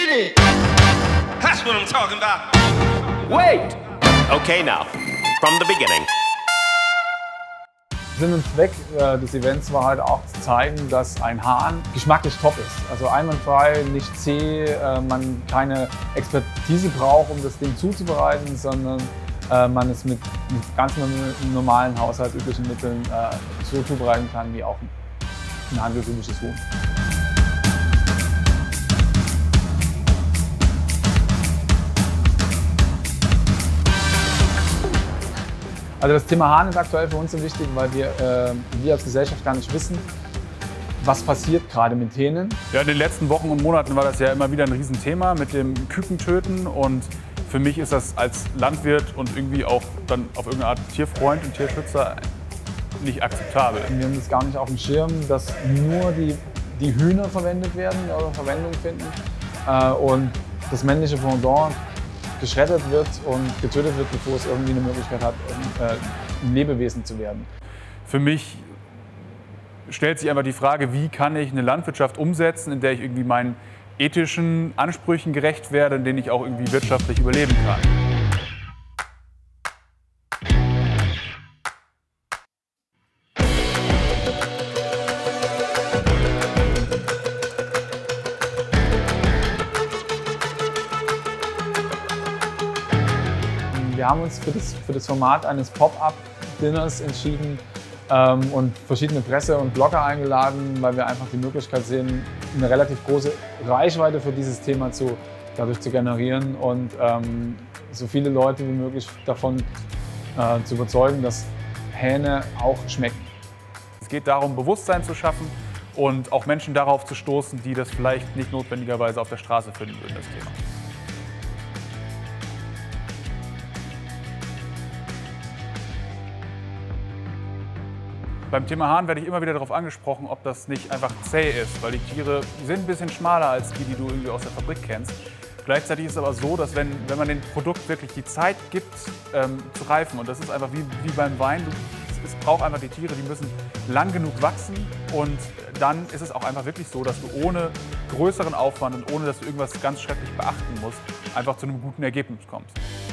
it. That's what I'm talking about. Wait! Okay, now, from the beginning. Sinn und Zweck des Events war halt auch zu zeigen, dass ein Hahn geschmacklich top ist. Also einwandfrei, nicht zäh, man keine Expertise braucht, um das Ding zuzubereiten, sondern man es mit ganz normalen haushaltsüblichen Mitteln so zubereiten kann wie auch ein handelsübliches Huhn. Also das Thema Hahn ist aktuell für uns so wichtig, weil wir als Gesellschaft gar nicht wissen, was passiert gerade mit Hähnen. Ja, in den letzten Wochen und Monaten war das ja immer wieder ein Riesenthema mit dem Kükentöten. Und für mich ist das als Landwirt und irgendwie auch dann auf irgendeine Art Tierfreund und Tierschützer nicht akzeptabel. Wir haben das gar nicht auf dem Schirm, dass nur die Hühner verwendet werden oder Verwendung finden und das männliche Pendant geschreddert wird und getötet wird, bevor es irgendwie eine Möglichkeit hat, ein Lebewesen zu werden. Für mich stellt sich einfach die Frage, wie kann ich eine Landwirtschaft umsetzen, in der ich irgendwie meinen ethischen Ansprüchen gerecht werde, in denen ich auch irgendwie wirtschaftlich überleben kann. Wir haben uns für das Format eines Pop-up-Dinners entschieden und verschiedene Presse und Blogger eingeladen, weil wir einfach die Möglichkeit sehen, eine relativ große Reichweite für dieses Thema dadurch zu generieren und so viele Leute wie möglich davon zu überzeugen, dass Hähne auch schmecken. Es geht darum, Bewusstsein zu schaffen und auch Menschen darauf zu stoßen, die das vielleicht nicht notwendigerweise auf der Straße finden würden, das Thema. Beim Thema Hahn werde ich immer wieder darauf angesprochen, ob das nicht einfach zäh ist, weil die Tiere sind ein bisschen schmaler als die du irgendwie aus der Fabrik kennst. Gleichzeitig ist es aber so, dass wenn man dem Produkt wirklich die Zeit gibt, zu reifen, und das ist einfach wie beim Wein, es braucht einfach die Tiere, die müssen lang genug wachsen, und dann ist es auch einfach wirklich so, dass du ohne größeren Aufwand und ohne, dass du irgendwas ganz schrecklich beachten musst, einfach zu einem guten Ergebnis kommst.